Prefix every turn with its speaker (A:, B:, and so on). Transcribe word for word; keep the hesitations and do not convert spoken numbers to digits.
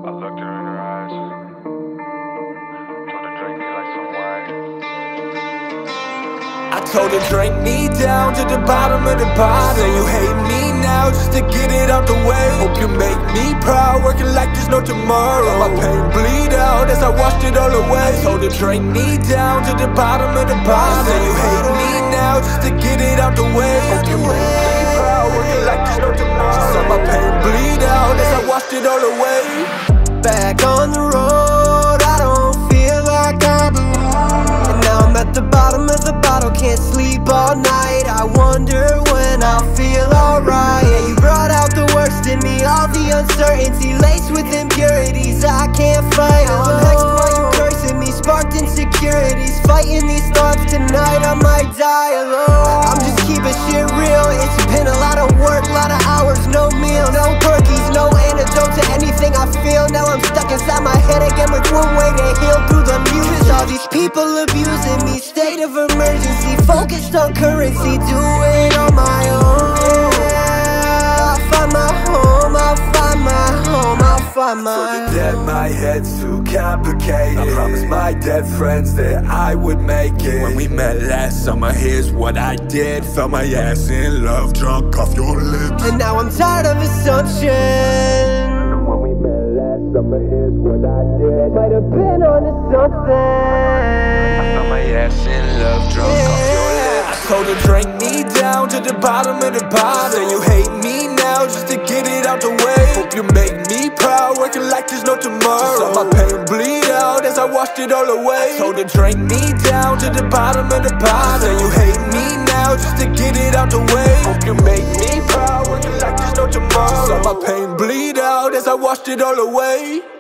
A: I looked her in her eyes, told her drink me like some wine.
B: I told her drink me down to the bottom of the bottle. Say you hate me now just to get it out the way. Hope you make me proud, working like there's no tomorrow. My pain bleed out as I washed it all away. I told her drink me down to the bottom of the bottle. Say you hate me now just to get it out the way. Hope you make me proud, working like there's no tomorrow. She saw my pain bleed out as I washed it all away.
C: Back on the road, I don't feel like I belong. And now I'm at the bottom of the bottle, can't sleep all night. I wonder when I'll feel alright. Yeah, you brought out the worst in me, all the uncertainty laced with impurities I can't fight. Now I'm hexed while you cursing me, sparked insecurities. Fighting these thoughts tonight, I might die alone. I'm just keeping shit real, it's been a lot of work, lot of hours, no meal, no perkies, no antidote to anything I feel. Now I'm stuck inside my head again with one way to heal through the music. All these people abusing me, state of emergency, focused on currency, do it on my own. Yeah, I'll find my home, I'll find my home, I'll find my
B: So dead, my head's too complicated. I promised my dead friends that I would make it. When we met last summer, here's what I did. Felt my ass in love, drunk off your lips.
C: And now I'm tired of assumption.
B: When we met last summer, here's what I did.
C: Might have been onto something.
B: I felt my ass in love, drunk
C: Yeah.
B: off your lips. I told her drink me down to the bottom of the bottle. Say you hate me now just to get it out the way. Hope you make me proud, working like there's no tomorrow. She saw my pain bleed out as I washed it all away. I told her drink me down to the bottom of the bottle. Say you hate me now just to get it out the way. Hope you make me proud, working like there's no tomorrow. She saw my pain bleed out as I washed it all away.